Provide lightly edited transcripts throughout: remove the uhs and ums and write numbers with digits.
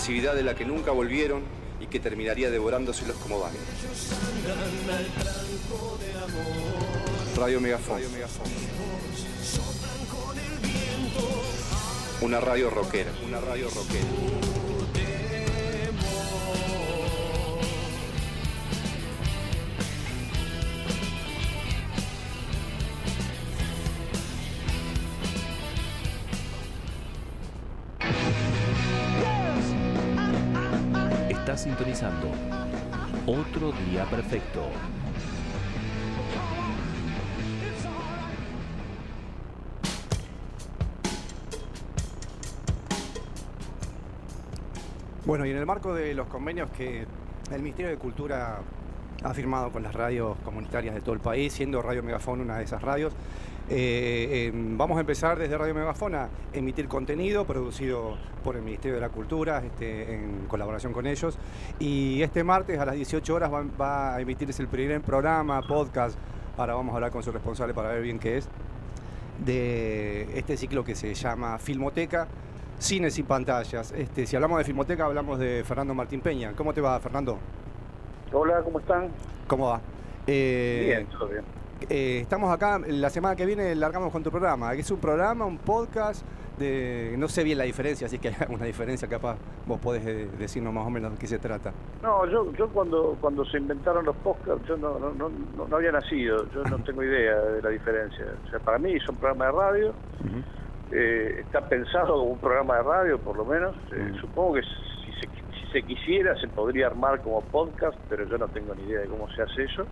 masividad de la que nunca volvieron y que terminaría devorándoselos como van. Radio Megafón. Una radio rockera. Estás sintonizando Otro Día Perfecto. Bueno, y en el marco de los convenios que el Ministerio de Cultura ha firmado con las radios comunitarias de todo el país, siendo Radio Megafón una de esas radios, vamos a empezar desde Radio Megafón a emitir contenido producido por el Ministerio de la Cultura en colaboración con ellos. Y este martes a las 18 horas va a emitirse el primer programa, podcast, ahora vamos a hablar con su responsable para ver bien qué es, de este ciclo que se llama Filmoteca, Cines y Pantallas. Si hablamos de Filmoteca, hablamos de Fernando Martín Peña. ¿Cómo te va, Fernando? Hola, ¿cómo están? ¿Cómo va? Bien, todo bien. Estamos acá, la semana que viene largamos con tu programa. ¿Es un programa, un podcast? No sé bien la diferencia, así que hay alguna diferencia, capaz vos podés decirnos más o menos de qué se trata. No, yo cuando se inventaron los podcasts, yo no había nacido, yo no tengo idea de la diferencia. O sea, para mí es un programa de radio. Está pensado como un programa de radio, por lo menos. Supongo que si se quisiera se podría armar como podcast, pero yo no tengo ni idea de cómo se hace eso.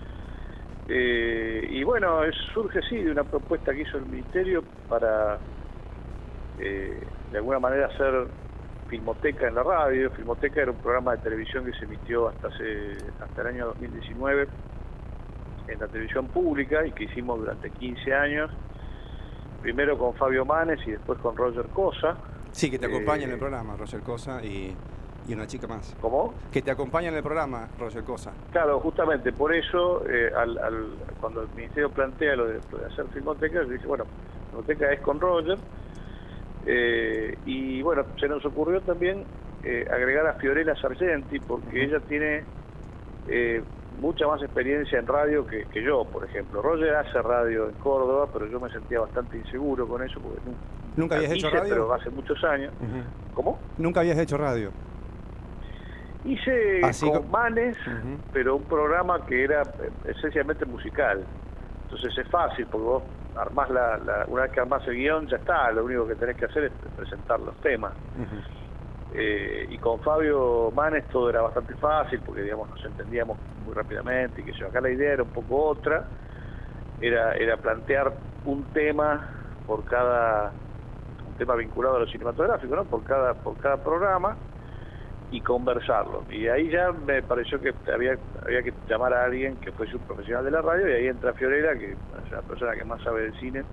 Y bueno, surge sí de una propuesta que hizo el Ministerio para de alguna manera hacer Filmoteca en la radio. Filmoteca era un programa de televisión que se emitió hasta el año 2019 en la televisión pública y que hicimos durante 15 años. Primero con Fabio Manes y después con Roger Cosa. Sí, que te acompaña en el programa, Roger Cosa y una chica más. ¿Cómo? Que te acompaña en el programa, Roger Cosa. Claro, justamente por eso, cuando el Ministerio plantea lo de hacer Filmoteca, yo dije, bueno, Filmoteca es con Roger. Y bueno, se nos ocurrió también agregar a Fiorella Sargenti, porque ella tiene mucha más experiencia en radio que yo, por ejemplo. Roger hace radio en Córdoba, pero yo me sentía bastante inseguro con eso, porque ¿Nunca habías hecho radio? Pero hace muchos años. ¿Cómo? ¿Nunca habías hecho radio? Hice con Manes, pero un programa que era esencialmente musical. Entonces es fácil, porque vos armás una vez que armás el guión, ya está, lo único que tenés que hacer es presentar los temas. Y con Fabio Manes todo era bastante fácil, porque digamos nos entendíamos muy rápidamente, y que acá la idea era un poco otra, era plantear un tema un tema vinculado a lo cinematográfico, ¿no? por cada programa, y conversarlo. Y ahí ya me pareció que había que llamar a alguien que fuese un profesional de la radio, y ahí entra Fiorella, que es la persona que más sabe del cine,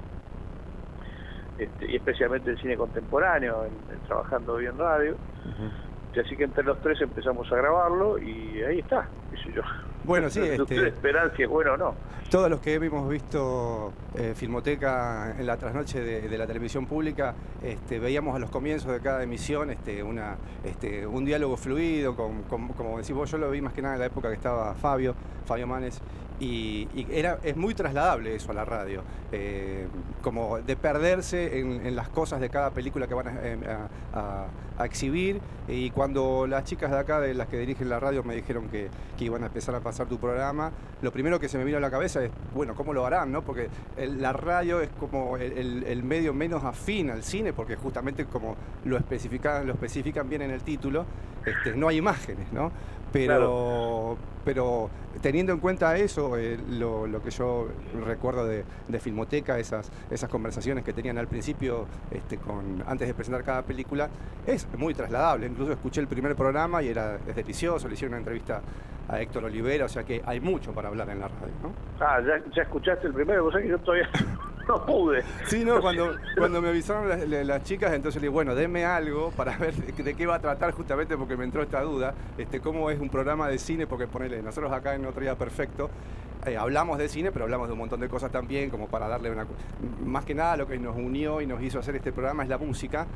y especialmente el cine contemporáneo, trabajando hoy en radio. Y así que entre los tres empezamos a grabarlo y ahí está, qué sé yo. Bueno, sí, esperar si es bueno o no. Todos los que hemos visto Filmoteca en la trasnoche de la televisión pública, veíamos a los comienzos de cada emisión un diálogo fluido, como decís vos. Yo lo vi más que nada en la época que estaba Fabio Manes, y es muy trasladable eso a la radio, como de perderse en las cosas de cada película que van a exhibir. Y cuando las chicas de acá, de las que dirigen la radio, me dijeron que iban a empezar a pasar tu programa, lo primero que se me vino a la cabeza es, bueno, ¿cómo lo harán, no? Porque la radio es como el medio menos afín al cine, porque justamente como lo especifican bien en el título, no hay imágenes, ¿no? Pero teniendo en cuenta eso, lo que yo recuerdo de Filmoteca, esas conversaciones que tenían al principio, antes de presentar cada película, es muy trasladable. Incluso escuché el primer programa y es delicioso. Le hicieron una entrevista a Héctor Olivera, o sea que hay mucho para hablar en la radio, ¿no? Ah, ya escuchaste el primero, vos sabés que yo todavía no pude. Sí, no, cuando me avisaron las chicas, entonces le dije, bueno, denme algo para ver de qué va a tratar, justamente porque me entró esta duda, cómo es un programa de cine, porque ponele, nosotros acá en Otro Día Perfecto hablamos de cine, pero hablamos de un montón de cosas también, como para darle más que nada lo que nos unió y nos hizo hacer este programa es la música.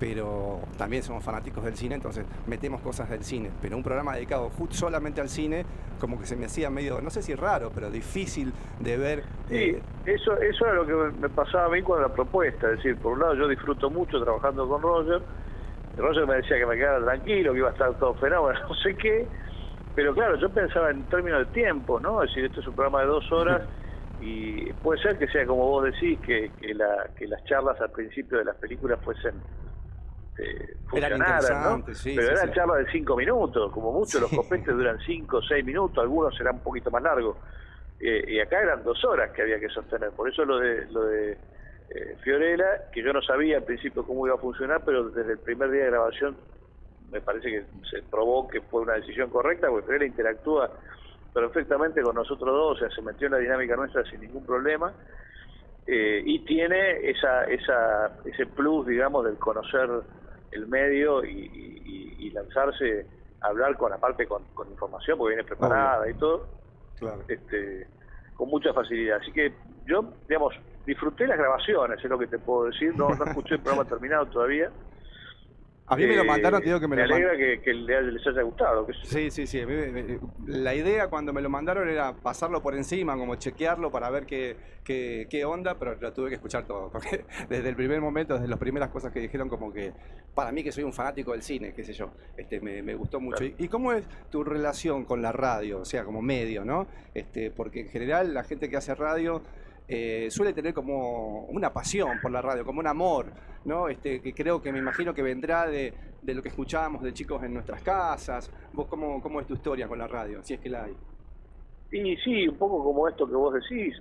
pero también somos fanáticos del cine, entonces metemos cosas del cine. Pero un programa dedicado solamente al cine, como que se me hacía medio, no sé si raro, pero difícil de ver. Sí, eso era lo que me pasaba a mí con la propuesta. Es decir, por un lado yo disfruto mucho trabajando con Roger. Roger me decía que me quedara tranquilo, que iba a estar todo fenómeno, no sé qué. Pero claro, yo pensaba en términos de tiempo, ¿no? Es decir, este es un programa de 2 horas y puede ser que sea como vos decís, que las charlas al principio de las películas fuesen funcionaran, ¿no? Sí, pero sí, eran sí. charlas de 5 minutos, como mucho. Los copetes duran 5 o 6 minutos, algunos serán un poquito más largos. Y acá eran 2 horas que había que sostener. Por eso lo de Fiorella, que yo no sabía al principio cómo iba a funcionar, pero desde el primer día de grabación me parece que se probó que fue una decisión correcta, porque Fiorella interactúa perfectamente con nosotros dos, o sea, se metió en la dinámica nuestra sin ningún problema, y tiene ese plus, digamos, del conocer el medio y lanzarse a hablar aparte con información, porque viene preparada y todo, Claro. con mucha facilidad. Así que yo, digamos, disfruté las grabaciones, es lo que te puedo decir. No escuché el programa terminado todavía. A mí me lo mandaron, te digo que me lo alegra que les haya gustado. Sí. A mí la idea cuando me lo mandaron era pasarlo por encima, como chequearlo para ver qué onda, pero lo tuve que escuchar todo, porque desde el primer momento, desde las primeras cosas que dijeron, como que para mí, que soy un fanático del cine, qué sé yo, me gustó mucho. Claro. ¿Y cómo es tu relación con la radio, o sea, como medio, ¿no? Porque en general la gente que hace radio suele tener como una pasión por la radio, como un amor, ¿no? Que creo que me imagino que vendrá de lo que escuchábamos de chicos en nuestras casas. ¿Vos cómo es tu historia con la radio, si es que la hay? Y sí, un poco como esto que vos decís.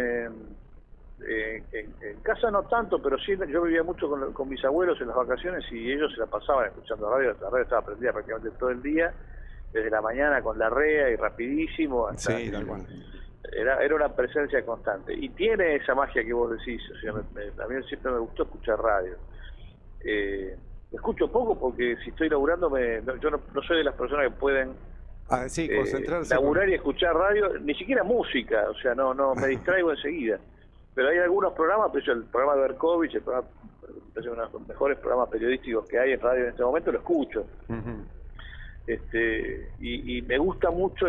En casa no tanto, pero sí, yo vivía mucho con mis abuelos en las vacaciones y ellos se la pasaban escuchando radio. La radio estaba prendida prácticamente todo el día, desde la mañana con la REA y Rapidísimo hasta... Sí, tal cual. Era una presencia constante y tiene esa magia que vos decís. O sea, a mí siempre me gustó escuchar radio. Escucho poco porque si estoy laburando yo no soy de las personas que pueden concentrarse, laburar y escuchar radio, ni siquiera música. O sea, no me distraigo enseguida. Pero hay algunos programas, por ejemplo, el programa de Berkovich, es uno de los mejores programas periodísticos que hay en radio en este momento, lo escucho. Y me gusta mucho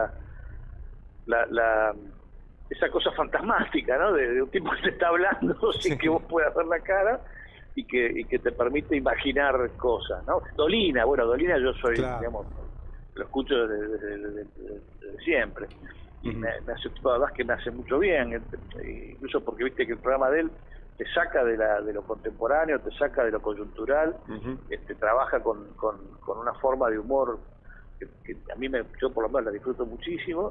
esa cosa fantasmática, ¿no? De un tipo que te está hablando sin que vos puedas ver la cara y que te permite imaginar cosas, ¿no? Dolina yo soy, claro, digamos, lo escucho desde siempre y me hace, la verdad es que me hace mucho bien, incluso porque viste que el programa de él te saca de lo contemporáneo, te saca de lo coyuntural, trabaja con una forma de humor que a mí yo por lo menos la disfruto muchísimo.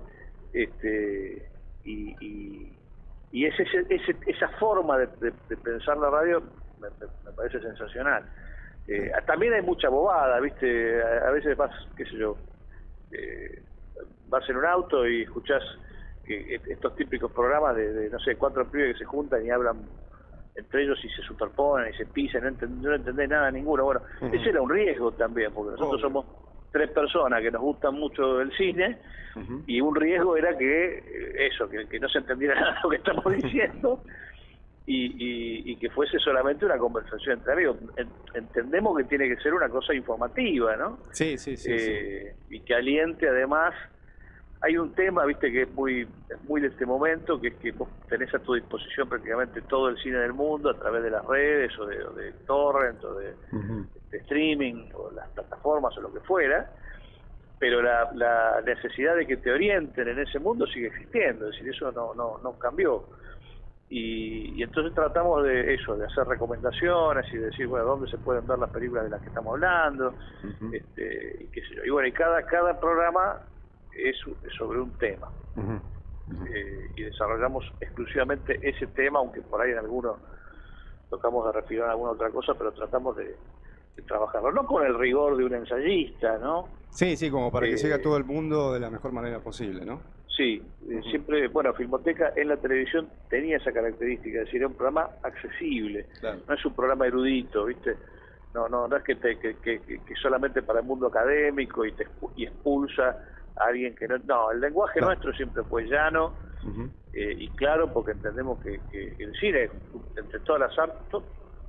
Y esa forma de pensar la radio me parece sensacional. También hay mucha bobada, ¿viste? A veces vas, qué sé yo, vas en un auto y escuchás estos típicos programas de no sé, 4 pibes que se juntan y hablan entre ellos y se superponen y se pisan, no entendés nada ninguno. Bueno, ese era un riesgo también, porque nosotros somos 3 personas que nos gustan mucho el cine, y un riesgo era que no se entendiera nada de lo que estamos diciendo y que fuese solamente una conversación entre amigos. Entendemos que tiene que ser una cosa informativa, ¿no? Sí. Y que aliente además. Hay un tema, viste, que es muy de este momento, que es que vos tenés a tu disposición prácticamente todo el cine del mundo a través de las redes o de torrent o de streaming o las plataformas o lo que fuera, pero la necesidad de que te orienten en ese mundo sigue existiendo, es decir, eso no cambió. Y entonces tratamos de hacer recomendaciones y decir, bueno, dónde se pueden ver las películas de las que estamos hablando, y qué sé yo. Y bueno, y cada programa es sobre un tema. Y desarrollamos exclusivamente ese tema, aunque por ahí en algunos tocamos de refinar alguna otra cosa, pero tratamos de trabajarlo, no con el rigor de un ensayista, ¿no? Sí, como para que llegue a todo el mundo de la mejor manera posible, ¿no? Sí, siempre, bueno, Filmoteca en la televisión tenía esa característica, es decir, era un programa accesible, claro. No es un programa erudito, ¿viste? No es que solamente para el mundo académico y expulsa a alguien que no, el lenguaje nuestro siempre fue llano y claro, porque entendemos que el cine, entre todas las artes,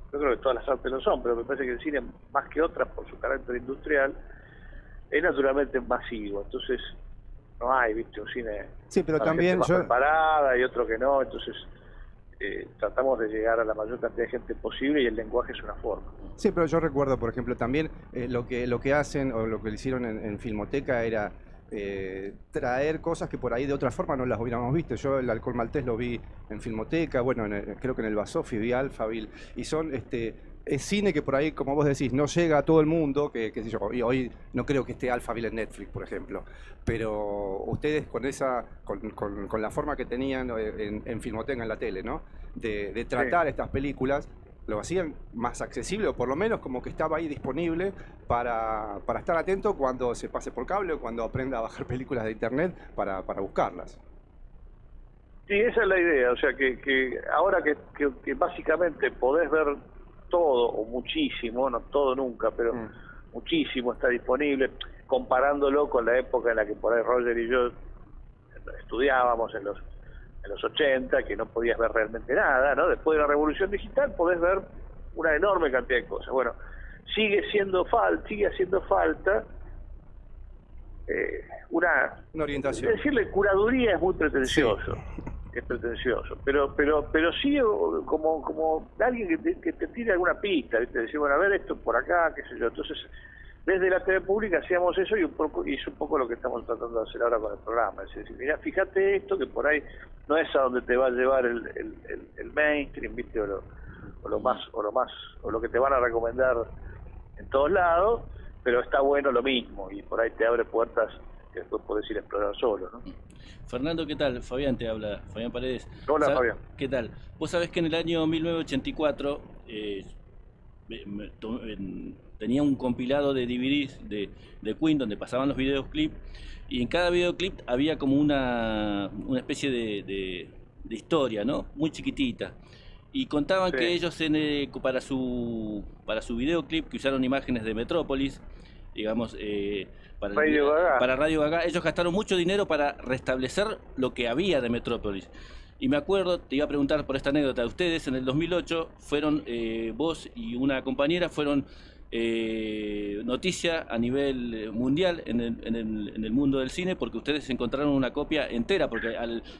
yo creo que todas las artes lo son, pero me parece que el cine, más que otras por su carácter industrial, es naturalmente masivo. Entonces no hay, viste, un cine Sí, pero para también gente más preparada y otro que no. Entonces tratamos de llegar a la mayor cantidad de gente posible y el lenguaje es una forma. Sí, pero yo recuerdo, por ejemplo, también lo que hacen o lo que le hicieron en Filmoteca era traer cosas que por ahí de otra forma no las hubiéramos visto. Yo el Alcohol Maltés lo vi en Filmoteca, bueno, creo que en el Basofi vi Alphaville, y son es cine que por ahí, como vos decís, no llega a todo el mundo, qué sé yo, y hoy no creo que esté Alphaville en Netflix, por ejemplo, pero ustedes con la forma que tenían en Filmoteca, en la tele, ¿no? De tratar estas películas, lo hacían más accesible, o por lo menos como que estaba ahí disponible para estar atento cuando se pase por cable o cuando aprenda a bajar películas de internet para buscarlas. Sí, esa es la idea, o sea que ahora que básicamente podés ver todo, o muchísimo, no todo nunca, pero muchísimo está disponible, comparándolo con la época en la que por ahí Roger y yo estudiábamos en los 80, que no podías ver realmente nada, ¿no? Después de la revolución digital podés ver una enorme cantidad de cosas. Bueno, sigue haciendo falta una orientación. Decirle curaduría es muy pretencioso, sí. Es pretencioso, pero sí como alguien que te tire alguna pista, ¿viste? Decir, bueno, a ver esto por acá, qué sé yo. Entonces, desde la TV pública hacíamos eso y es un poco lo que estamos tratando de hacer ahora con el programa. Es decir, mira, fíjate esto, que por ahí no es a donde te va a llevar el mainstream, ¿viste? O lo que te van a recomendar en todos lados, pero está bueno lo mismo y por ahí te abre puertas que después podés ir a explorar solo, ¿no? Fernando, ¿qué tal? Fabián te habla, Fabián Paredes. Hola, Fabián. ¿Qué tal? Vos sabés que en el año 1984 tenía un compilado de DVDs de Queen donde pasaban los videoclips, y en cada videoclip había como una especie de historia, ¿no? Muy chiquitita. Y contaban que ellos para su videoclip, que usaron imágenes de Metrópolis, digamos, para Radio Gaga, ellos gastaron mucho dinero para restablecer lo que había de Metrópolis. Y me acuerdo, te iba a preguntar por esta anécdota, ustedes en el 2008 fueron, vos y una compañera fueron noticia a nivel mundial en el mundo del cine, porque ustedes encontraron una copia entera, porque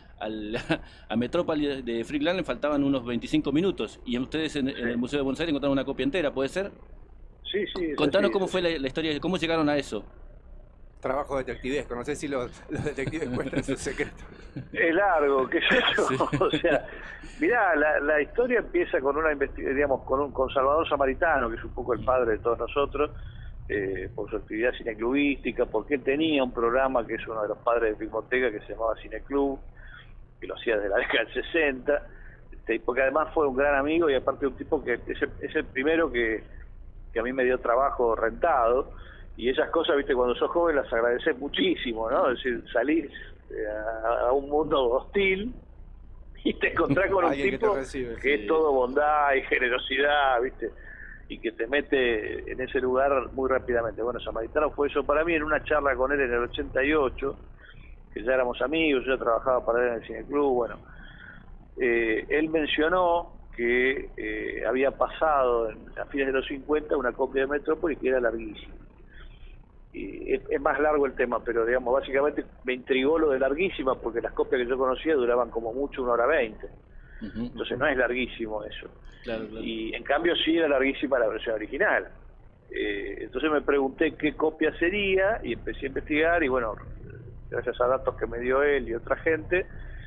a Metrópolis de Freakland le faltaban unos 25 minutos, y ustedes en el Museo de Buenos Aires encontraron una copia entera, ¿puede ser? Sí, sí. Contanos cómo fue la historia, cómo llegaron a eso. Trabajo detectivesco, no sé si los detectives cuentan sus secretos. Es largo, qué sé yo. Sí. O sea, mirá, la historia empieza con una investigación, digamos, con Salvador Samaritano, que es un poco el padre de todos nosotros, por su actividad cineclubística, porque él tenía un programa que es uno de los padres de Filmoteca, que se llamaba Cineclub, que lo hacía desde la década del 60, porque además fue un gran amigo y aparte un tipo que es el primero que a mí me dio trabajo rentado. Y esas cosas, viste, cuando sos joven las agradeces muchísimo, ¿no? Es decir, salís a un mundo hostil y te encontrás con un tipo que es todo bondad y generosidad, viste, y que te mete en ese lugar muy rápidamente. Bueno, Samaritano fue eso para mí en una charla con él en el 88, que ya éramos amigos, yo ya trabajaba para él en el Cineclub, bueno. Él mencionó que había pasado a fines de los 50 una copia de Metrópolis que era larguísima. Es más largo el tema, pero digamos, básicamente me intrigó lo de larguísima, porque las copias que yo conocía duraban como mucho 1h20. Entonces no es larguísimo eso. Claro. Y en cambio sí era larguísima la versión original. Entonces me pregunté qué copia sería y empecé a investigar y bueno, gracias a datos que me dio él y otra gente,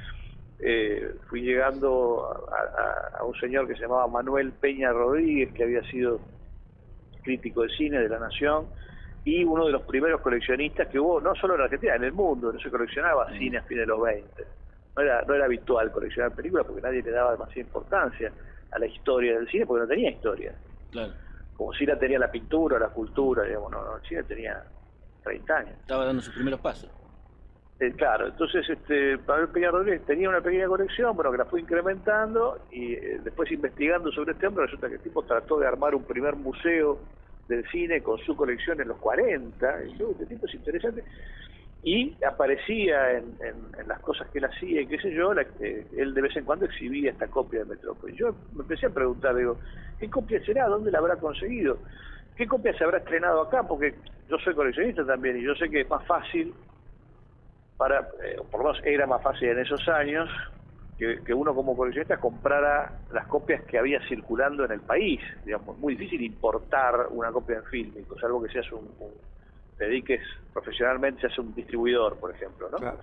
fui llegando a un señor que se llamaba Manuel Peña Rodríguez, que había sido crítico de cine de La Nación y uno de los primeros coleccionistas que hubo, no solo en Argentina, en el mundo. No se coleccionaba cine a fines de los 20. No era habitual coleccionar películas porque nadie le daba demasiada importancia a la historia del cine porque no tenía historia. Claro. Como si la tenía la pintura o la escultura, digamos, no, el cine tenía 30 años. Estaba dando sus primeros pasos. Claro, entonces Manuel Peña Rodríguez tenía una pequeña colección, bueno, que la fue incrementando y después investigando sobre este hombre resulta que el tipo trató de armar un primer museo del cine con su colección en los 40, y yo, este tipo es interesante, y aparecía en las cosas que él hacía y qué sé yo, él de vez en cuando exhibía esta copia de Metrópolis. Yo me empecé a preguntar, digo, ¿qué copia será? ¿Dónde la habrá conseguido? ¿Qué copia se habrá estrenado acá? Porque yo soy coleccionista también y yo sé que es más fácil por lo menos era más fácil en esos años, que uno como coleccionista comprara las copias que había circulando en el país. Digamos, muy difícil importar una copia en fílmico, salvo que seas te dediques profesionalmente, seas un distribuidor, por ejemplo, ¿no? Claro.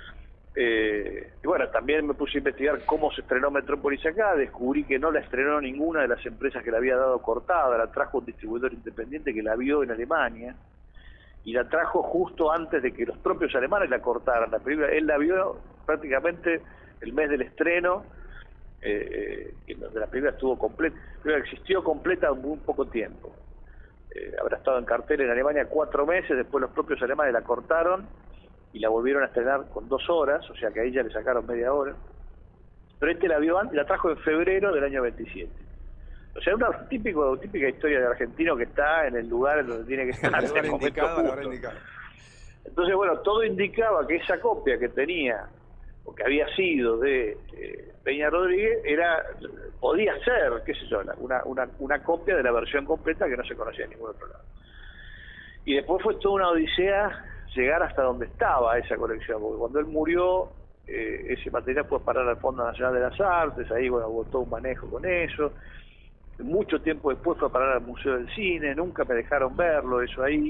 Y bueno, también me puse a investigar cómo se estrenó Metrópolis acá, descubrí que no la estrenó ninguna de las empresas que la había dado cortada, la trajo un distribuidor independiente que la vio en Alemania, y la trajo justo antes de que los propios alemanes la cortaran. La película, él la vio prácticamente el mes del estreno, donde la película estuvo completa, existió completa muy poco tiempo. Habrá estado en cartel en Alemania 4 meses, después los propios alemanes la cortaron y la volvieron a estrenar con 2 horas, o sea que a ella le sacaron media hora. Pero la vio antes, la trajo en febrero del año 27. O sea, una típica historia de argentino que está en el lugar en donde tiene que estar. El lugar indicado, la hora indicada. Entonces, bueno, todo indicaba que esa copia que tenía, o que había sido de Peña Rodríguez, podía ser, qué sé yo, una copia de la versión completa que no se conocía en ningún otro lado. Y después fue toda una odisea llegar hasta donde estaba esa colección, porque cuando él murió, ese material fue parar al Fondo Nacional de las Artes, ahí bueno, hubo todo un manejo con eso. Mucho tiempo después fue a parar al Museo del Cine, nunca me dejaron verlo, eso ahí.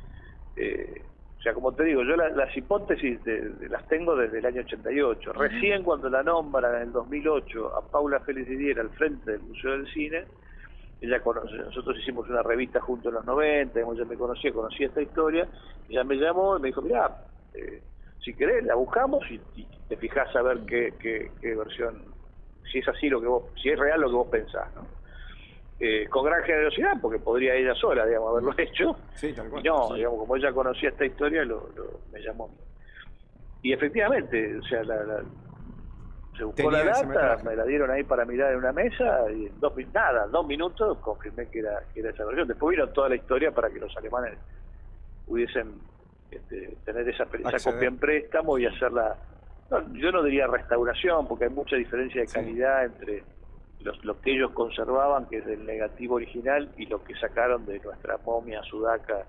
O sea, como te digo, yo las hipótesis las tengo desde el año 88. Recién cuando la nombran en el 2008 a Paula Félix Didier al frente del Museo del Cine, nosotros hicimos una revista junto en los 90, ella me conocía esta historia, ella me llamó y me dijo, mirá, si querés la buscamos y te fijás a ver qué versión, si es así si es real lo que vos pensás, ¿no? Con gran generosidad, porque podría ella sola, digamos, haberlo hecho. Sí, tal cual. Y no, sí. digamos, como ella conocía esta historia, me llamó. Y efectivamente, o sea, se buscó Tenía la ese data, metraje. me la dieron ahí para mirar en una mesa, y en 2 minutos confirmé que era esa versión. Después vino toda la historia para que los alemanes pudiesen tener esa copia en préstamo y hacerla, yo no diría restauración, porque hay mucha diferencia de calidad entre lo que ellos conservaban, que es del negativo original, y lo que sacaron de nuestra momia sudaca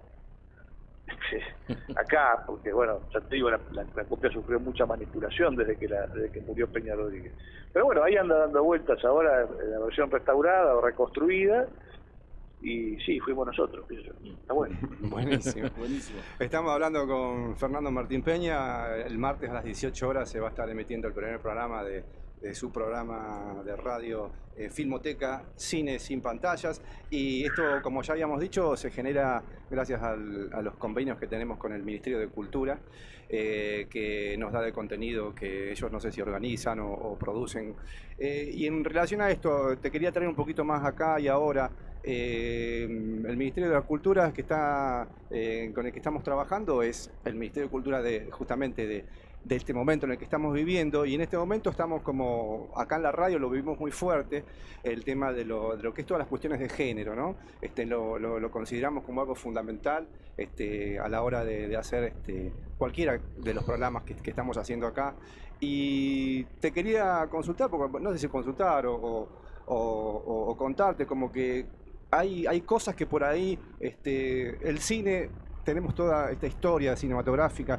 acá, porque bueno, ya te digo, la copia sufrió mucha manipulación desde que murió Peña Rodríguez. Pero bueno, ahí anda dando vueltas ahora la versión restaurada o reconstruida, y sí, fuimos nosotros. Está bueno. Buenísimo. Buenísimo. Estamos hablando con Fernando Martín Peña. El martes a las 18 horas se va a estar emitiendo el primer programa de su programa de radio Filmoteca, Cine sin Pantallas, y esto, como ya habíamos dicho, se genera gracias a los convenios que tenemos con el Ministerio de Cultura, que nos da de contenido que ellos no sé si organizan o producen. Y en relación a esto, te quería traer un poquito más acá y ahora. El Ministerio de la Cultura que está con el que estamos trabajando es el Ministerio de Cultura justamente de este momento en el que estamos viviendo, y en este momento estamos como acá en la radio lo vivimos muy fuerte, el tema de lo que es todas las cuestiones de género, ¿no? Lo consideramos como algo fundamental a la hora de hacer cualquiera de los programas que estamos haciendo acá, y te quería consultar, porque no sé si consultar o contarte como que hay cosas que por ahí el cine, tenemos toda esta historia cinematográfica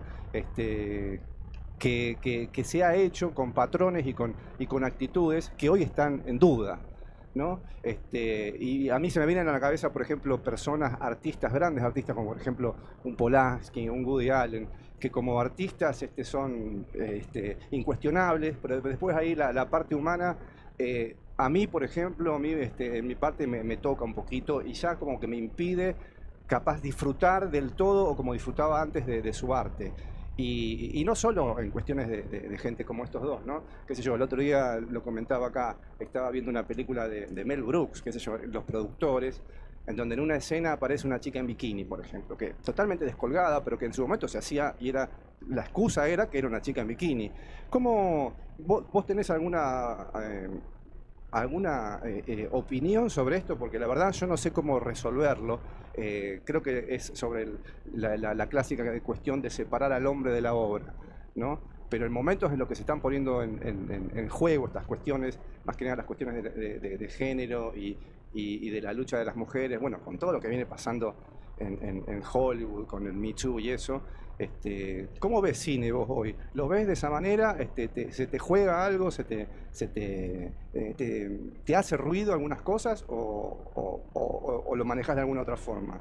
que se ha hecho con patrones y con actitudes que hoy están en duda, ¿no? Y a mí se me vienen a la cabeza, por ejemplo, artistas, grandes artistas, como por ejemplo un Polanski, un Woody Allen, que como artistas son incuestionables, pero después ahí la parte humana, a mí, por ejemplo, en mi parte me toca un poquito y ya como que me impide capaz disfrutar del todo o como disfrutaba antes de su arte. Y no solo en cuestiones de gente como estos dos, ¿no? Qué sé yo, el otro día lo comentaba acá, estaba viendo una película de Mel Brooks, qué sé yo, los productores, en donde en una escena aparece una chica en bikini, por ejemplo, que totalmente descolgada, pero que en su momento se hacía y la excusa era que era una chica en bikini. ¿Cómo vos tenés alguna alguna opinión sobre esto? Porque la verdad yo no sé cómo resolverlo. Creo que es sobre la clásica cuestión de separar al hombre de la obra, ¿no? Pero en momentos en los que se están poniendo en juego estas cuestiones, más que nada las cuestiones de género y de la lucha de las mujeres, bueno, con todo lo que viene pasando en Hollywood, con el Me Too y eso, ¿cómo ves cine vos hoy? ¿Lo ves de esa manera? ¿Se te juega algo? ¿Te hace ruido algunas cosas o lo manejas de alguna otra forma?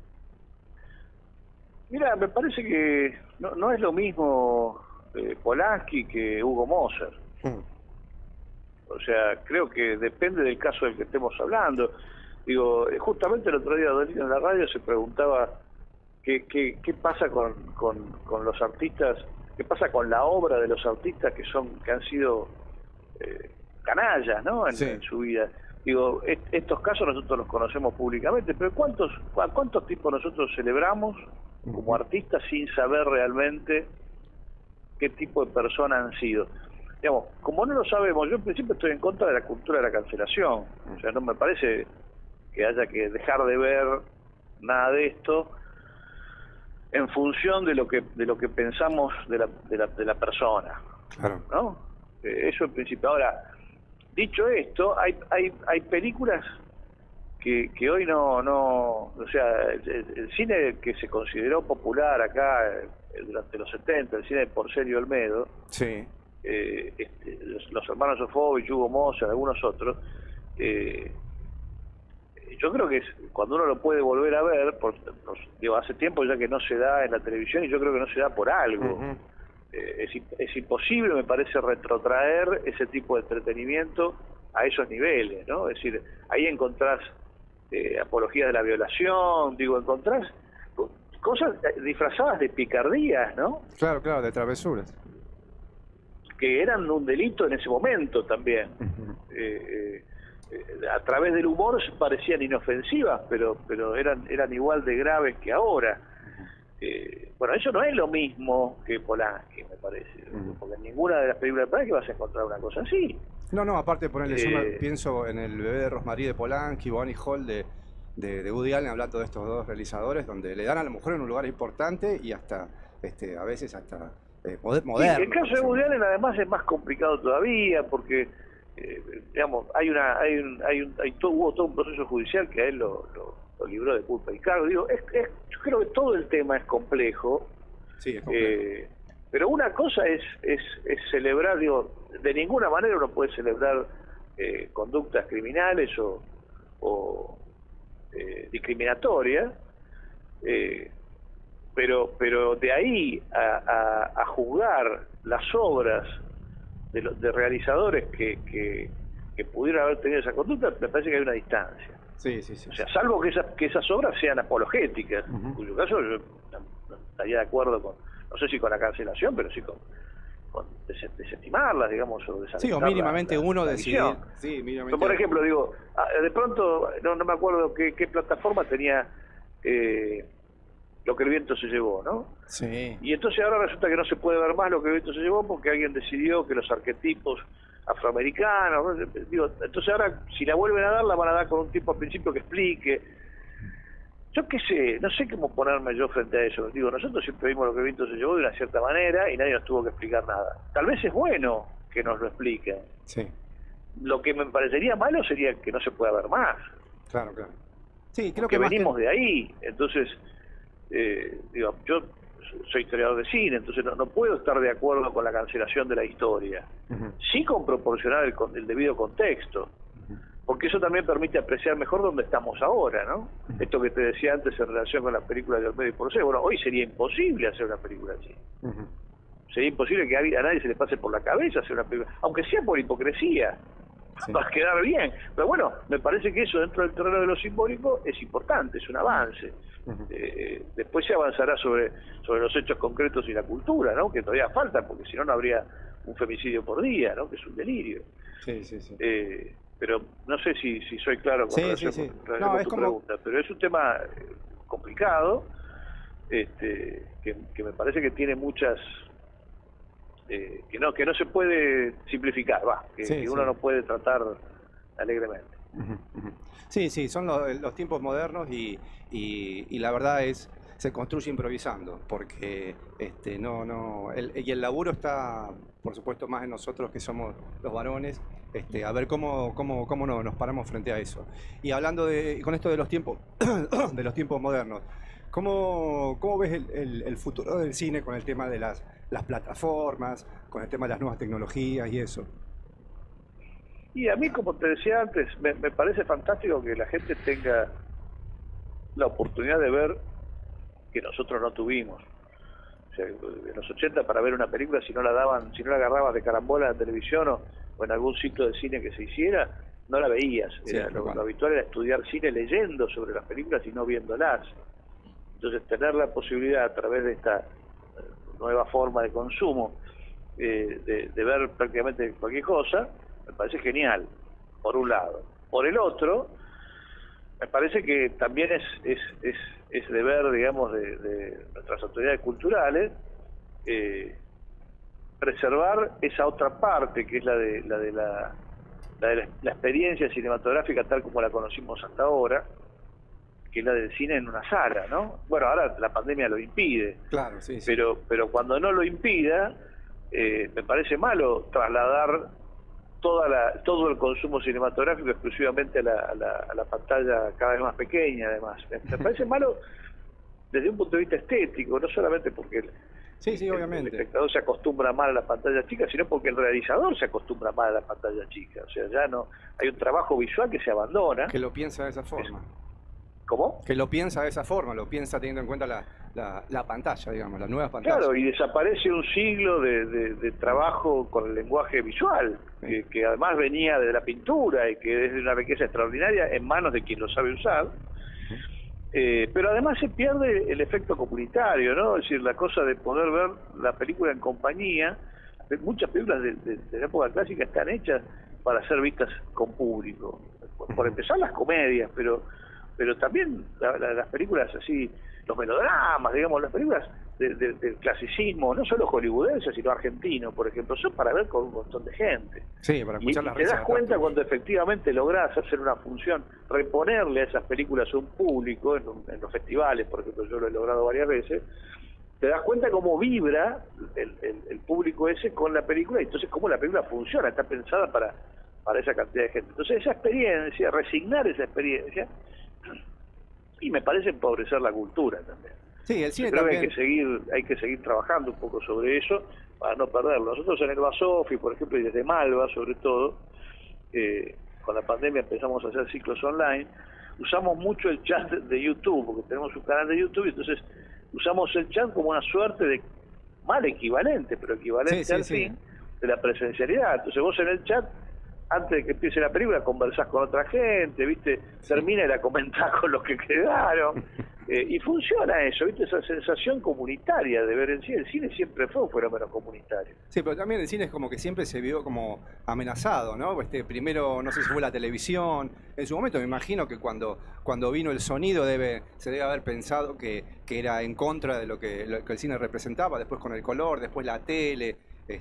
Mira, me parece que no es lo mismo Polanski que Hugo Moser. O sea, creo que depende del caso del que estemos hablando. Digo, justamente el otro día Dolina en la radio se preguntaba qué pasa con los artistas, qué pasa con la obra de los artistas que han sido canallas, ¿no? En su vida. Digo, estos casos nosotros los conocemos públicamente, pero ¿cuántos tipos nosotros celebramos como artistas sin saber realmente qué tipo de persona han sido? Digamos, como no lo sabemos, yo en principio estoy en contra de la cultura de la cancelación. O sea, no me parece que haya que dejar de ver nada de esto en función de lo que pensamos de la persona. Claro. ¿No? Eso en principio. Ahora, dicho esto, hay películas que hoy no, o sea, el cine que se consideró popular acá durante los 70, el cine de Porcel y Olmedo, sí. Los hermanos Sofovich, Hugo Moser, algunos otros, yo creo que cuando uno lo puede volver a ver, digo, hace tiempo ya que no se da en la televisión y yo creo que no se da por algo. Es imposible, me parece, retrotraer ese tipo de entretenimiento a esos niveles, ¿no? Es decir, ahí encontrás apologías de la violación, digo, encontrás cosas disfrazadas de picardías, ¿no? Claro, de travesuras. Que eran un delito en ese momento también. A través del humor parecían inofensivas, pero eran igual de graves que ahora. Bueno, eso no es lo mismo que Polanski, me parece, porque en ninguna de las películas de Polanski vas a encontrar una cosa así. No, aparte de ponerle, yo pienso en El bebé de Rosemary de Polanski, Bonnie Hall de Woody Allen, hablando de estos dos realizadores, donde le dan a la mujer en un lugar importante y hasta, a veces hasta moderno. Sí, el caso de Woody Allen además es más complicado todavía, porque digamos, hubo todo un proceso judicial que a él lo libró de culpa y cargo. Digo, yo creo que todo el tema es complejo. Sí, es complejo. Pero una cosa es celebrar, digo, de ninguna manera uno puede celebrar conductas criminales o discriminatorias, pero de ahí a juzgar las obras de realizadores que pudieran haber tenido esa conducta, me parece que hay una distancia. Sí. O sea, salvo que esas obras sean apologéticas, en cuyo caso yo no estaría de acuerdo con, no sé si con la cancelación, pero sí con desestimarlas, digamos, o desacreditarlas. Sí, o mínimamente uno decidir. Sí, mínimamente. Por ejemplo, digo, de pronto, no me acuerdo qué plataforma tenía Lo que el viento se llevó, ¿no? Sí. Y entonces ahora resulta que no se puede ver más Lo que el viento se llevó porque alguien decidió que los arquetipos afroamericanos, ¿no? Digo, entonces ahora si la vuelven a dar, la van a dar con un tipo al principio que explique. Yo qué sé, no sé cómo ponerme yo frente a eso. Digo, nosotros siempre vimos Lo que el viento se llevó de una cierta manera y nadie nos tuvo que explicar nada. Tal vez es bueno que nos lo expliquen. Sí. Lo que me parecería malo sería que no se pueda ver más. Claro. Sí, creo que que venimos de ahí. Entonces, digo, yo soy historiador de cine, entonces no puedo estar de acuerdo con la cancelación de la historia. Sí con proporcionar el debido contexto. Porque eso también permite apreciar mejor dónde estamos ahora, ¿no? Esto que te decía antes en relación con las películas de Olmedo y Porcel. Bueno, hoy sería imposible hacer una película así. Sería imposible que a nadie se le pase por la cabeza hacer una película, aunque sea por hipocresía. Sí. Va a quedar bien. Pero bueno, me parece que eso dentro del terreno de lo simbólico es importante, es un avance. Después se avanzará sobre los hechos concretos y la cultura, ¿no? Que todavía falta, porque si no, no habría un femicidio por día, ¿no? Que es un delirio. Sí. Pero no sé si soy claro con relación con tu pregunta, pero es un tema complicado, que me parece que tiene muchas que no se puede simplificar, que uno no puede tratar alegremente. Sí, sí, son los tiempos modernos y la verdad es, se construye improvisando, porque y el laburo está, por supuesto, más en nosotros que somos los varones, a ver cómo nos paramos frente a eso. Y hablando con esto de los tiempos, de los tiempos modernos, ¿cómo ves el futuro del cine con el tema de las plataformas, con el tema de las nuevas tecnologías y eso? Y a mí, como te decía antes, me parece fantástico que la gente tenga la oportunidad de ver que nosotros no tuvimos. O sea, en los 80 para ver una película, si no la agarrabas de carambola en la televisión o en algún ciclo de cine que se hiciera, no la veías. Sí, lo habitual era estudiar cine leyendo sobre las películas y no viéndolas. Entonces, tener la posibilidad a través de esta nueva forma de consumo de ver prácticamente cualquier cosa, me parece genial, por un lado. Por el otro, me parece que también es deber, digamos, de nuestras autoridades culturales preservar esa otra parte que es la de la experiencia cinematográfica tal como la conocimos hasta ahora, que es la del cine en una sala, ¿no? Bueno, ahora la pandemia lo impide, claro, sí, sí. pero cuando no lo impida, me parece malo trasladar todo el consumo cinematográfico exclusivamente a la pantalla cada vez más pequeña, además. Me parece malo desde un punto de vista estético, no solamente porque obviamente. el espectador se acostumbra mal a la pantalla chica, sino porque el realizador se acostumbra mal a la pantalla chica. O sea, ya no hay un trabajo visual que se abandona. Que lo piensa de esa forma. ¿Cómo? Que lo piensa de esa forma, lo piensa teniendo en cuenta la pantalla, digamos, las nuevas pantallas. Claro, y desaparece un siglo de trabajo con el lenguaje visual, sí. que además venía de la pintura y que es de una riqueza extraordinaria en manos de quien lo sabe usar. Pero además se pierde el efecto comunitario, ¿no? Es decir, la cosa de poder ver la película en compañía. Muchas películas de la época clásica están hechas para ser vistas con público. Por empezar las comedias, pero también las películas así, los melodramas, digamos, las películas del clasicismo, no solo hollywoodense, sino argentino, por ejemplo, son para ver con un montón de gente. Sí, para escuchar las te das risas cuenta cuando efectivamente lográs hacer una función, reponerle a esas películas a un público, en los festivales, por ejemplo, yo lo he logrado varias veces, te das cuenta cómo vibra el público ese con la película y entonces cómo la película funciona, está pensada para esa cantidad de gente. Entonces esa experiencia, resignar esa experiencia, y me parece empobrecer la cultura también. Sí, el cine creo también. que hay que seguir trabajando un poco sobre eso para no perderlo. Nosotros en el Basofi, por ejemplo, y desde Malva sobre todo, con la pandemia empezamos a hacer ciclos online, usamos mucho el chat de YouTube, porque tenemos un canal de YouTube, y entonces usamos el chat como una suerte de mal equivalente, pero equivalente al fin de la presencialidad. Entonces vos en el chat, antes de que empiece la película, conversás con otra gente, ¿viste? Termina y la comentás con los que quedaron. Y funciona eso, ¿viste? Esa sensación comunitaria de ver el cine. El cine siempre fue un fenómeno comunitario. Sí, pero también el cine es como que siempre se vio como amenazado, ¿no? Primero, no sé si fue la televisión. En su momento me imagino que cuando vino el sonido se debe haber pensado que era en contra de lo que el cine representaba. Después con el color, después la tele.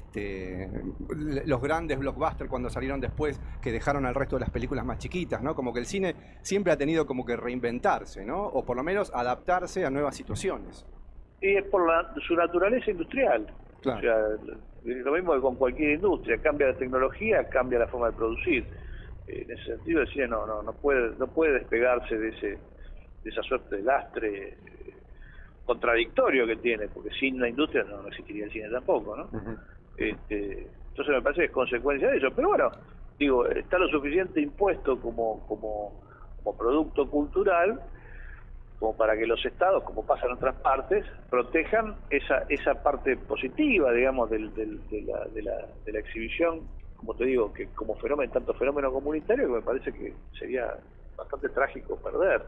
Los grandes blockbusters cuando salieron después, que dejaron al resto de las películas más chiquitas, ¿no? Como que el cine siempre ha tenido como que reinventarse, ¿no? O por lo menos adaptarse a nuevas situaciones. Y es por su naturaleza industrial. Claro. O sea, lo mismo que con cualquier industria, cambia la tecnología, cambia la forma de producir. En ese sentido el cine no puede despegarse de esa suerte de lastre contradictorio que tiene, porque sin la industria no existiría el cine tampoco, ¿no? Entonces me parece que es consecuencia de eso, pero bueno, digo, está lo suficiente impuesto como producto cultural como para que los estados, como pasa en otras partes, protejan esa parte positiva, digamos, de la exhibición, como te digo, que como tanto fenómeno comunitario, que me parece que sería bastante trágico perder.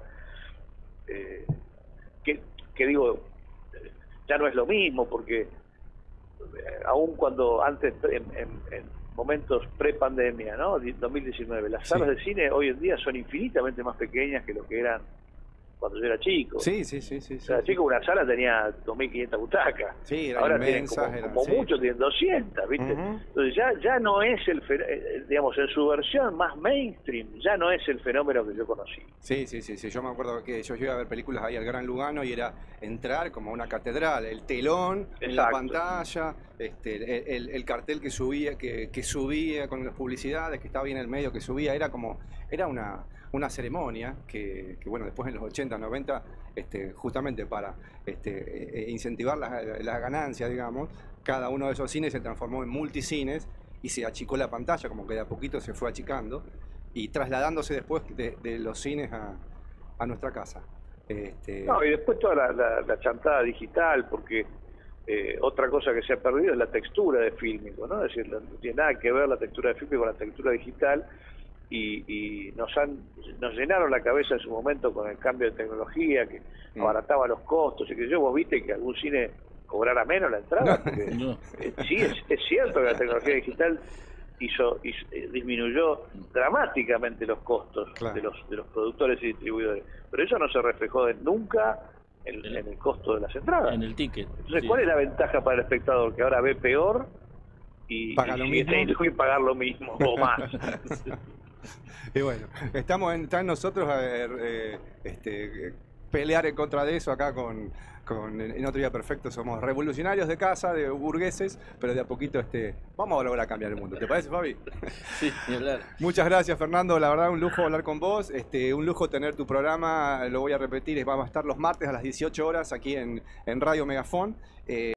Que digo, ya no es lo mismo, porque aun cuando antes, en momentos pre-pandemia, ¿no? 2019, las salas de cine hoy en día son infinitamente más pequeñas que lo que eran cuando yo era chico. Sí. O sea, chico, una sala tenía 2.500 butacas. Sí, eran ahora inmensas, tienen como mucho, tienen 200, ¿viste? Entonces ya no es digamos, en su versión más mainstream, ya no es el fenómeno que yo conocí. Sí. Yo me acuerdo que yo iba a ver películas ahí al Gran Lugano y era entrar como a una catedral, el telón en la pantalla, el cartel que subía, que subía con las publicidades, que estaba ahí en el medio, que subía, era una ceremonia que bueno, después en los 80, 90, justamente para incentivar las ganancias, digamos, cada uno de esos cines se transformó en multicines y se achicó la pantalla, como que de a poquito se fue achicando y trasladándose después de los cines a nuestra casa. No, y después toda la chantada digital, porque otra cosa que se ha perdido es la textura de fílmico, ¿no? Es decir, no tiene nada que ver la textura de fílmico con la textura digital. Y nos llenaron la cabeza en su momento con el cambio de tecnología que abarataba los costos y que vos viste que algún cine cobrara menos la entrada, porque sí, es cierto que la tecnología digital disminuyó dramáticamente los costos de los productores y distribuidores, pero eso no se reflejó nunca en el costo de las entradas, en el ticket. Entonces, ¿cuál es la ventaja para el espectador? Que ahora ve peor y pagar lo mismo o más. Y bueno, está en nosotros pelear en contra de eso acá en Otro Día Perfecto. Somos revolucionarios de casa, de burgueses, pero de a poquito vamos a lograr cambiar el mundo. ¿Te parece, Fabi? Sí, ni hablar. Muchas gracias, Fernando. La verdad, un lujo hablar con vos. Un lujo tener tu programa. Lo voy a repetir, va a estar los martes a las 18 horas aquí en Radio Megafón.